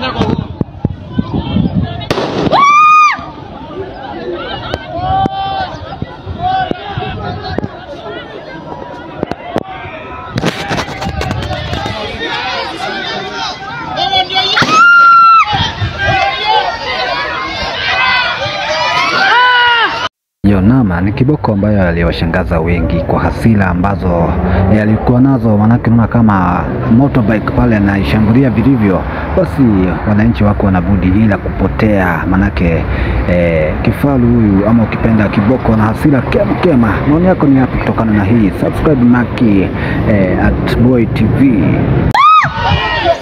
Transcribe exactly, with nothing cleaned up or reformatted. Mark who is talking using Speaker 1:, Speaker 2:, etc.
Speaker 1: Yonama ni kiboko ambayo aliwashangaza wengi kwa hasira ambazo alikuwa nazo, manake unaona kama motorbike pale na ishambulia vilivyo, basi wananchi wako wanabudi ila kupotea, manake eh, kifaru huyu ama ukipenda kiboko na hasira kema kema. Maoni yako ni yapi kutokana na hii? Subscribe Maki eh, at Boy T V.